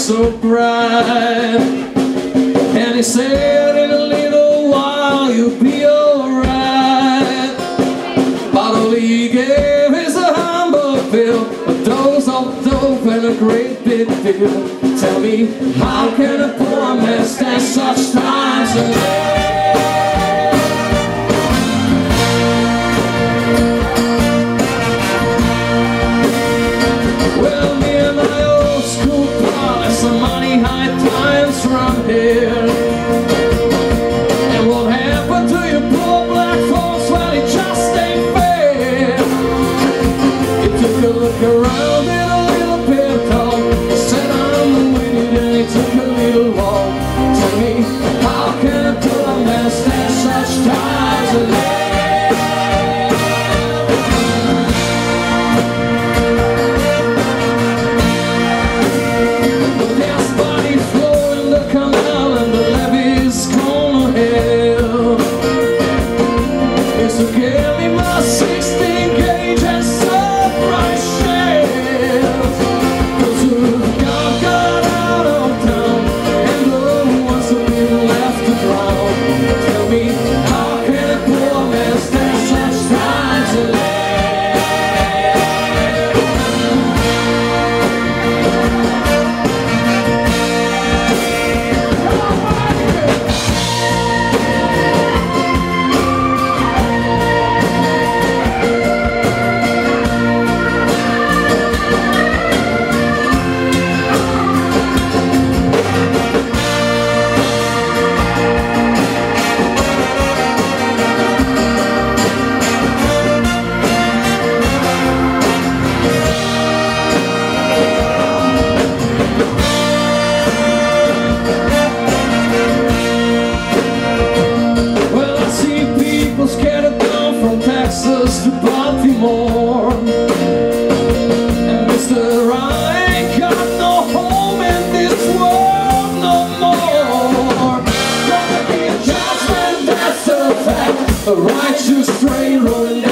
so bright. And he said in a little while you'll be alright. But all he gave is a humble pill, a dose of dope and a great big deal. Tell me, how can a poor man stand such times and well, me and my old school pal have some money high times from here. And what happened to you poor black folks? Well, it just ain't fair. He took a look around in a little pit hole. He said, I'm winning, and he took a little walk. Tell me, how can a poor man stand such times and to Baltimore. And Mr. I ain't got no home in this world no more. Gonna be a judgment, that's a fact. A righteous train rolling